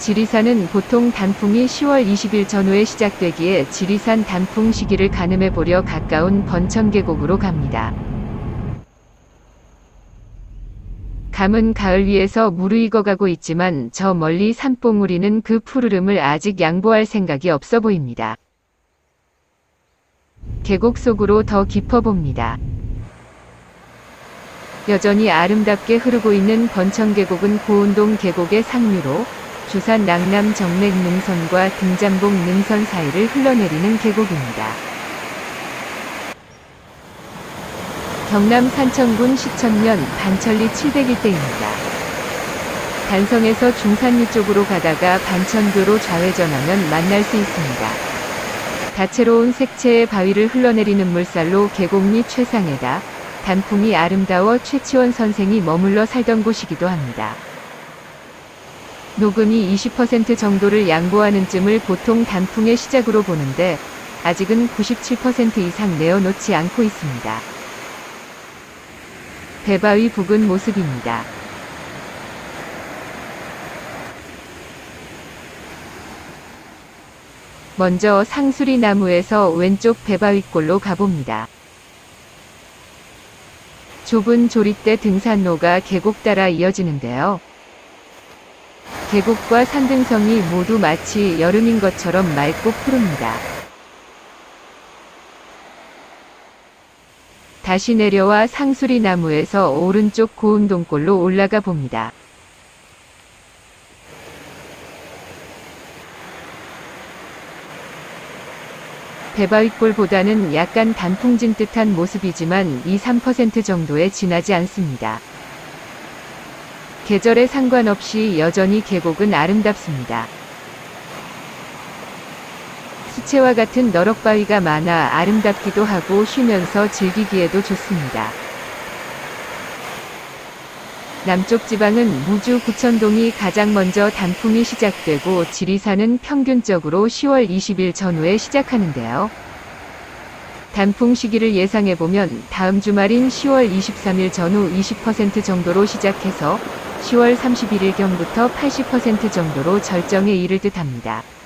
지리산은 보통 단풍이 10월 20일 전후에 시작되기에 지리산 단풍 시기를 가늠해 보려 가까운 번천계곡으로 갑니다. 감은 가을 위에서 무르익어가고 있지만 저 멀리 산봉우리는 그 푸르름을 아직 양보할 생각이 없어 보입니다. 계곡 속으로 더 깊어 봅니다. 여전히 아름답게 흐르고 있는 번천계곡은 고운동 계곡의 상류로 주산 낭남 정맥 능선과 등잔봉 능선 사이를 흘러내리는 계곡입니다. 경남 산천군 시천면 반천리 701대입니다. 단성에서 중산리 쪽으로 가다가 반천교로 좌회전하면 만날 수 있습니다. 다채로운 색채의 바위를 흘러내리는 물살로 계곡 밑 최상에다 단풍이 아름다워 최치원 선생이 머물러 살던 곳이기도 합니다. 녹음이 20% 정도를 양보하는 쯤을 보통 단풍의 시작으로 보는데 아직은 97% 이상 내어놓지 않고 있습니다. 배바위 북은 모습입니다. 먼저 상수리 나무에서 왼쪽 배바위골로 가봅니다. 좁은 조립대 등산로가 계곡 따라 이어지는데요. 계곡과 산등성이 모두 마치 여름인 것처럼 맑고 푸릅니다. 다시 내려와 상수리 나무에서 오른쪽 고운동골로 올라가 봅니다. 배바위골보다는 약간 단풍진 듯한 모습이지만 2~3% 정도에 지나지 않습니다. 계절에 상관없이 여전히 계곡은 아름답습니다. 수채화 같은 너럭바위가 많아 아름답기도 하고 쉬면서 즐기기에도 좋습니다. 남쪽 지방은 무주 구천동이 가장 먼저 단풍이 시작되고 지리산은 평균적으로 10월 20일 전후에 시작하는데요. 단풍 시기를 예상해보면 다음 주말인 10월 23일 전후 20% 정도로 시작해서 10월 31일경부터 80% 정도로 절정에 이를 듯합니다.